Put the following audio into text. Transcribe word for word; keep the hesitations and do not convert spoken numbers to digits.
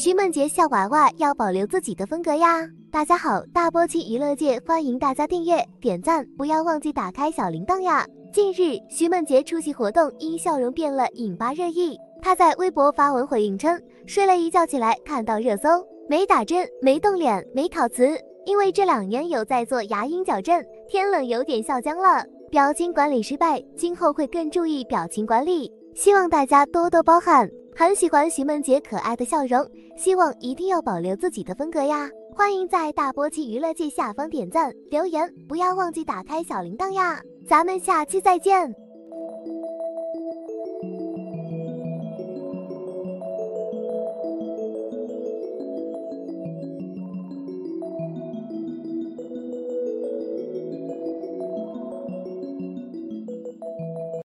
徐梦洁笑娃娃要保留自己的风格呀！大家好，大波期娱乐界欢迎大家订阅、点赞，不要忘记打开小铃铛呀！近日，徐梦洁出席活动，因笑容变了引发热议。她在微博发文回应称，睡了一觉起来看到热搜，没打针、没动脸、没烤瓷，因为这两年有在做牙龈矫正，天冷有点笑僵了，表情管理失败，今后会更注意表情管理，希望大家多多包涵。很喜欢徐梦洁可爱的笑容，希望一定要保留自己的风格呀！欢迎在大波期娱乐界下方点赞留言，不要忘记打开小铃铛呀！咱们下期再见。